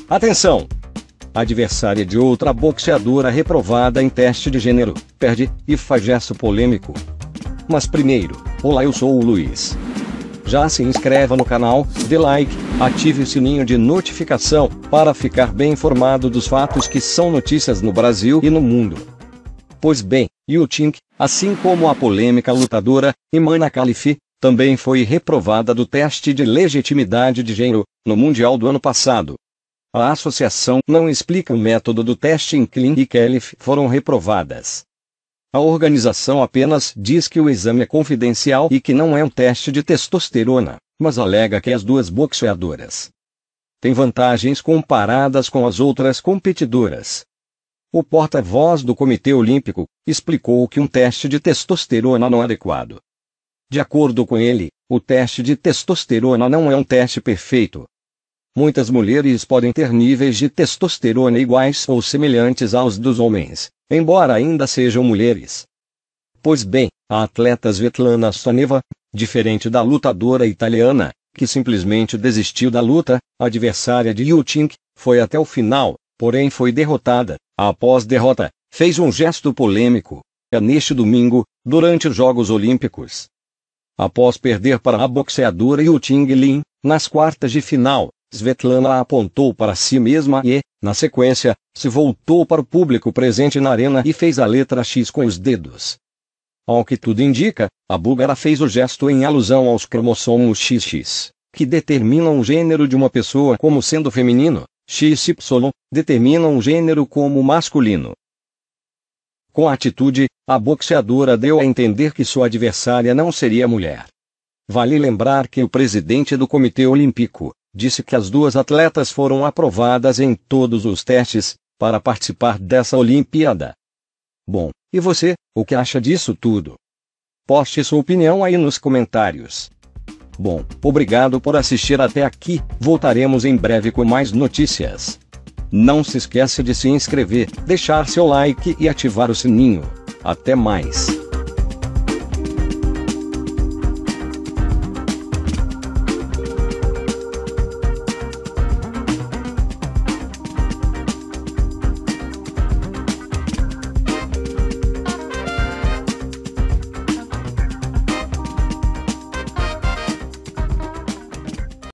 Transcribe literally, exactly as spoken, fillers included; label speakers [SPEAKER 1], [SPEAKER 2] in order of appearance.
[SPEAKER 1] Atenção! Adversária de outra boxeadora reprovada em teste de gênero, perde, e faz gesto polêmico. Mas primeiro, olá, eu sou o Luiz. Já se inscreva no canal, dê like, ative o sininho de notificação, para ficar bem informado dos fatos que são notícias no Brasil e no mundo. Pois bem, Yu Ting, assim como a polêmica lutadora, Imane Khalif, também foi reprovada do teste de legitimidade de gênero, no Mundial do ano passado. A associação não explica o método do teste em que Lin e Khalif foram reprovadas. A organização apenas diz que o exame é confidencial e que não é um teste de testosterona, mas alega que as duas boxeadoras têm vantagens comparadas com as outras competidoras. O porta-voz do Comitê Olímpico explicou que um teste de testosterona não é adequado. De acordo com ele, o teste de testosterona não é um teste perfeito. Muitas mulheres podem ter níveis de testosterona iguais ou semelhantes aos dos homens, embora ainda sejam mulheres. Pois bem, a atleta Svetlana Soneva, diferente da lutadora italiana, que simplesmente desistiu da luta, adversária de Yu Ting, foi até o final, porém foi derrotada. Após derrota, fez um gesto polêmico, neste domingo, durante os Jogos Olímpicos. Após perder para a boxeadora Yu Ting Lin, nas quartas de final, Svetlana apontou para si mesma e, na sequência, se voltou para o público presente na arena e fez a letra X com os dedos. Ao que tudo indica, a búlgara fez o gesto em alusão aos cromossomos X X, que determinam o gênero de uma pessoa como sendo feminino, X Y, determinam o gênero como masculino. Com a atitude, a boxeadora deu a entender que sua adversária não seria mulher. Vale lembrar que o presidente do Comitê Olímpico disse que as duas atletas foram aprovadas em todos os testes para participar dessa Olimpíada. Bom, e você, o que acha disso tudo? Poste sua opinião aí nos comentários. Bom, obrigado por assistir até aqui, voltaremos em breve com mais notícias. Não se esqueça de se inscrever, deixar seu like e ativar o sininho. Até mais.